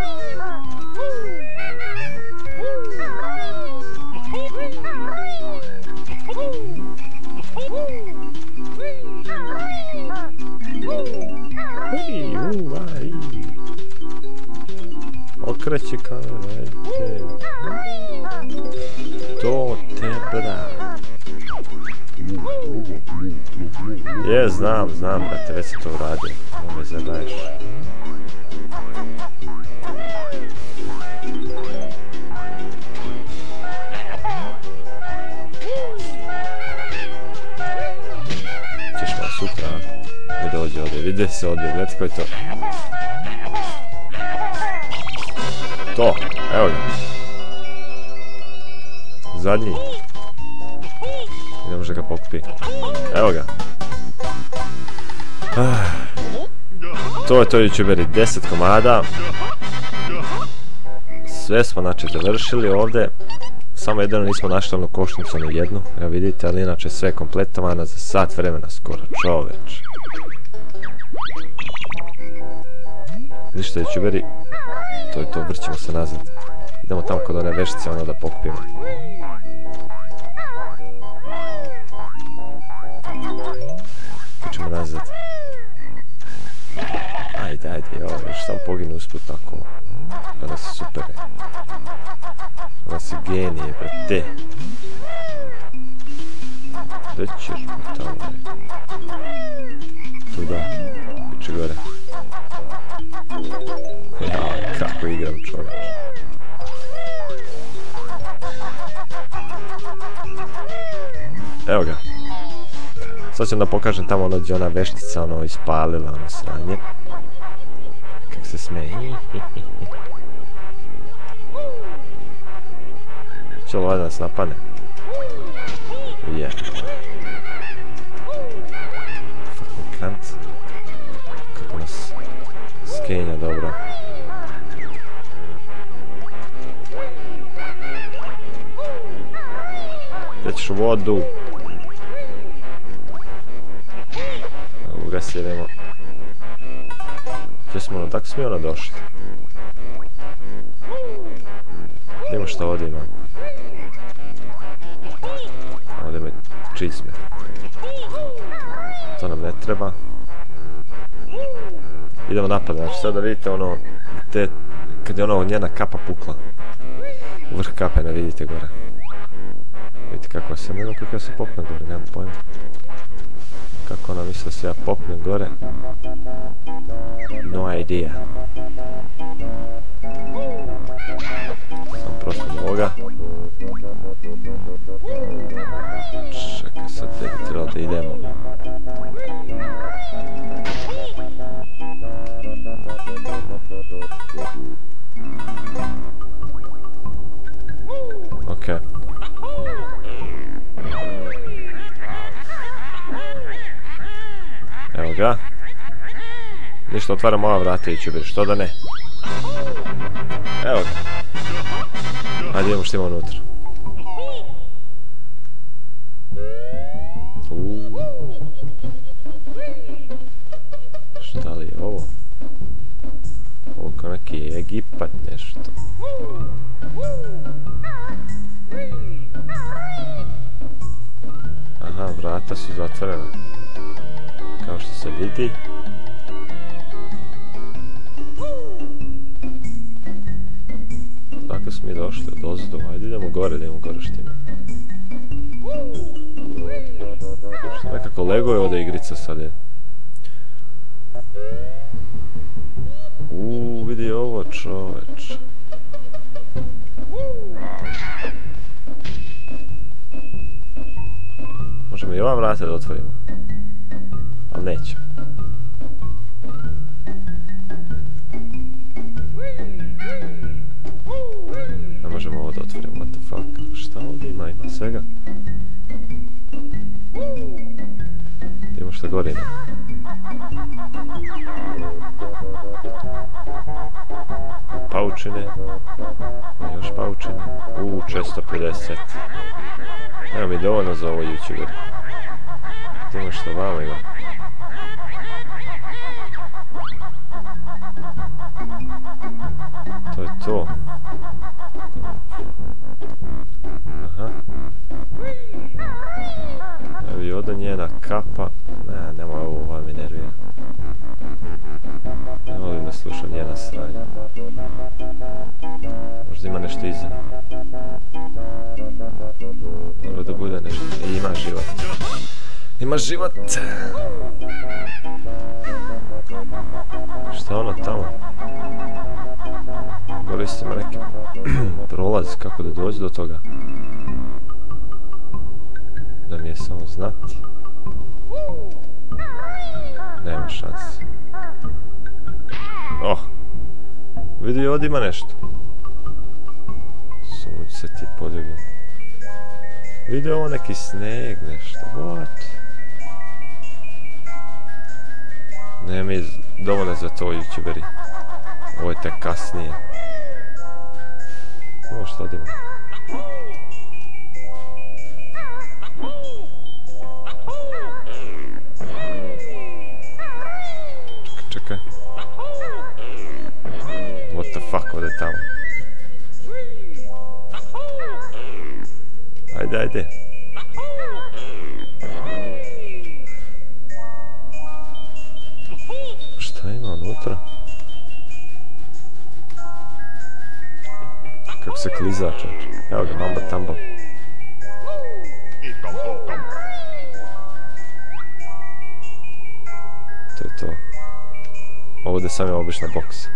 Okreći kamera, ajde. To te bra. Je, znam, znam, brate, već si to uradio. Ovo me zadaješ. Ćeš malo sutra, mi dođe ovdje, vidi se ovdje, gledaj koji je to. To, evo ga. Zadnji. I ne može ga pokupi. Evo ga. Ah. To je to, YouTuberi, deset komada. Sve smo znači završili ovdje. Samo jedino nismo našli onu košnicu na jednu. Evo vidite, ali inače sve je kompletovano za sat vremena skoro, čoveč. Vidite što, YouTuberi, to je to, vrćemo se nazad. Idemo tamo kod one veštice, ono da pokupimo. Kućemo nazad. Ajde, ajde, jo, još sam poginu usput tako. Ona si super, je. Ona si genije, brate. Gdje ćeš mu tamo, je. Tu da, piče gore. Ja, kako igram, čovječ. Evo ga. Sad ću da pokažem tamo ono gdje ona veštica ono ispalila ono sranje. Kak se smeji. Će li ovaj da nas napane? Je. Fucking kant. Kako nas skenja dobro. Gdje ćeš u vodu? Ugasiremo. Gdje smo ono, tako smo ono došli. Vidimo što ovdje ima. Ovdje me čizme. To nam ne treba. Idemo napad, znači sada vidite ono, te, kad je ono njena kapa pukla. U vrh kape ne vidite gore. Vidite kako se, ne znam kako ja se popnem gore, nemam pojma. Kako ona misle se ja popnem gore. No idea. Sam prosto ovoga. Čekaj, sad te bi trebalo da idemo. Ok. Evo ga. Ništa, otvaram ova vrata i ću što da ne. Evo ga. Ajde idemo što ima unutra. Uuu. Šta li je ovo? Ovo kao neki Egipat nešto. Aha, vrata su zatvorena. Kao što se vidi. Dakle smo mi došli od ozdu. Ajde idemo gore, da idemo gore što ima. Što nekako Lego je ovdje igrica sad je. Uuu, vidi ovo čoveč. Možemo i ova vrata da otvorimo. Ali nećemo. Ne možemo ovo da otvorimo, what the fuck. Šta ovdje ima? Ima svega. Idemo što gore ima. Paučine. Još paučine. Uuu, često pedeset. Evo mi dovoljno za ovo YouTuber. Idemo što vama ima. To je to. Aha. Evo i ovdje njena kapa. Ne, nemoj ovo, ovo mi nervira. Ne volim da slušam njena sranja. Možda ima nešto iza. Mora da bude nešto. I ima život. Ima život. Šta ono tamo? Govorite ima neki prolaz kako da dođe do toga. Da mi je samo znati. Nema šanse. Oh. Vidi ovdje ima nešto. Sunce ti poljubim. Vidi ovo neki sneg nešto. What? Ne mi dovoljno za to YouTuberi. Ovo je tek kasnije. Ovo što ovdje ima. Čekaj, čekaj. What the fuck, ovdje tamo. Ajde, ajde. Šta ima unutra? Kako se kliza, čoč. Evo ga, Mamba Tambo. To je to. Ovdje sam je obična boksa.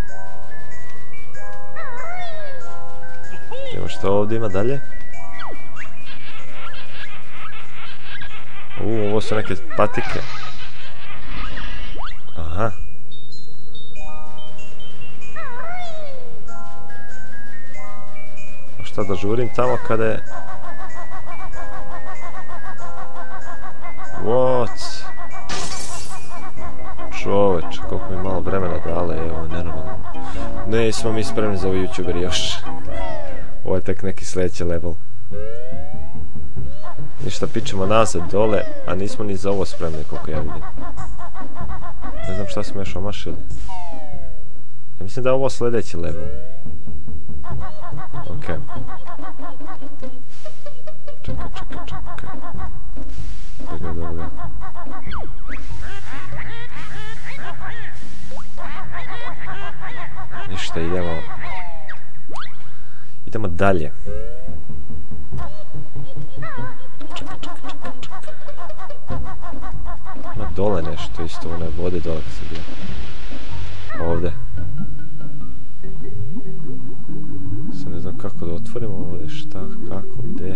Evo što ovdje ima dalje? Uuu, ovo su neke patike. Aha. A šta da žurim tamo kada je... What? Čoveč, koliko mi malo vremena dale, evo, nenormalno. Ne, smo mi spremni za ovo YouTuber još. Ovo je tek neki sljedeći level. Ništa, pičemo nazad dole, a nismo ni za ovo spremni koliko ja vidim. Ne znam šta smo još omašili. Ja mislim da je ovo sljedeći level. Ok. Čekaj, čekaj, čekaj. Čekaj, dobro. Ništa, idemo. Idemo dalje. Čekaj, čekaj, čekaj, čekaj. Ima dole nešto isto, one vode dole kad se bio. Ovdje. Sad ne znam kako da otvorimo ovdje, šta, kako, gdje.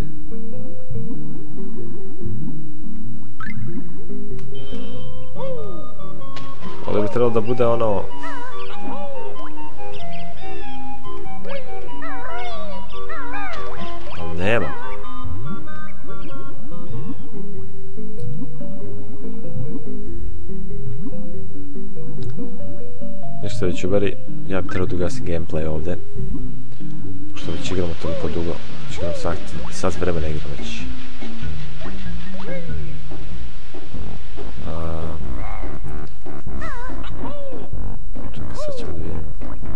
Ovdje bi trebalo da bude ono... Ali nema. Ništa već uberi, ja bi trebao da ugasim gameplay ovdje. Pošto već igramo toliko dugo, već igram sat, sat vremena igram već. Čekaj, sad ćemo da vidimo.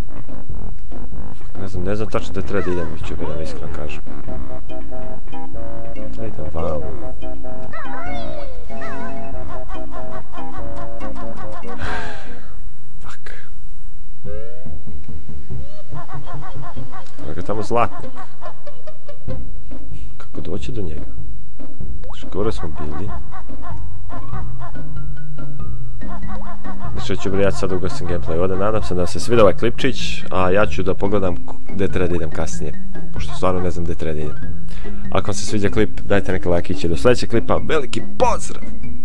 Ne znam, ne znam tačno da treba da idem, već uberi, da iskreno kažem. Treba idem vamo. Kako je tamo zlatnik? Kako doći do njega? Gore smo bili. Znači ću brijati sad ugasim gameplay ovdje. Nadam se da se svidio ovaj klipčić, a ja ću da pogledam gdje treba da idem kasnije. Pošto stvarno ne znam gdje treba da idem. Ako vam se sviđa klip, dajte neki lajkić i do sljedećeg klipa. Veliki pozdrav!